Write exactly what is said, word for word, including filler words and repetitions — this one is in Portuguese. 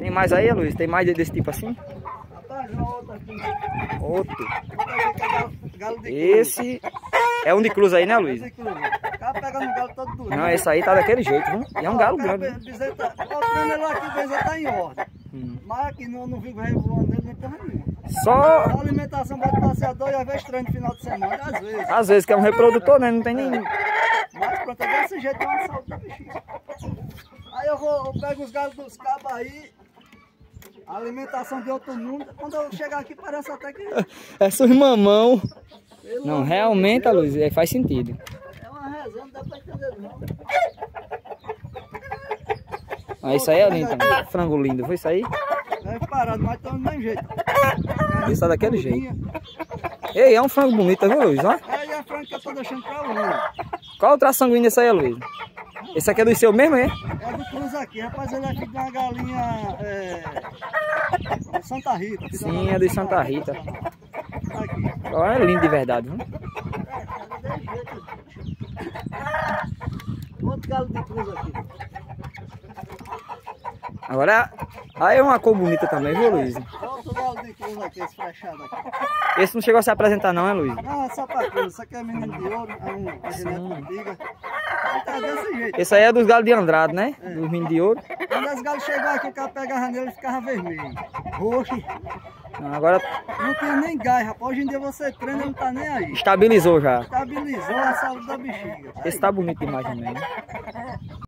Tem mais aí, Luiz? Tem mais desse tipo assim? Rapaz, outro aqui. Outro. Galo de cruz. Esse é um de cruz aí, né, Luiz? Esse cruz. O cara pegando o galo todo duro. Não, esse aí tá daquele jeito, viu? E é um galo grande. O bezerro tá... O treino aqui, o bezerro tá em ordem. Hum. Mas aqui não, não vivo revoando nele, nem porra nenhuma. Só... A alimentação vai de passeador e às vezes treino no final de semana, às vezes. Às vezes, que é um reprodutor, né? Não tem nem... Mas pronto, é desse jeito, é uma saúde da bichinha. Aí eu vou, eu pego os galos dos cabos aí, a alimentação de outro mundo. Quando eu chegar aqui parece até que... É sua mamão. Não, realmente, Luiz, é, faz sentido. É uma resenha, não dá pra entender não. Ah, isso aí é lindo também. Frango lindo, foi isso aí? É parado, mas estão do mesmo jeito. Isso tá daquele jeito. Ei, é um frango bonito, viu, Luiz? Ó. É, e é frango que eu tô deixando pra lá. Qual o traço sanguíneo desse aí, Luiz? Esse aqui é do seu mesmo, é? É do cruz aqui, rapaz, ele é filho de uma galinha é, de Santa Rita. Sim, é de Santa Rita. Aqui. Ó, é lindo de verdade, viu? Outro galo de cruz aqui. Agora, aí é uma cor bonita também, viu, Luiz? Outro galo de cruz aqui, esse frechado aqui. Esse não chegou a se apresentar não, é, Luiz? Não, é só pra cruz. Isso aqui é menino de ouro, é um genético antiga. Ele tá desse jeito. Esse aí é dos galos de Andrade, né? É. Dos meninos de ouro. Quando os galos chegaram aqui, o cara pegava nele e ficava vermelho. Roxo. Não, agora... Não tinha nem gás, rapaz. Hoje em dia você treina e não tá nem aí. Estabilizou já. Estabilizou a saúde da bexiga. Esse tá bonito demais também, né?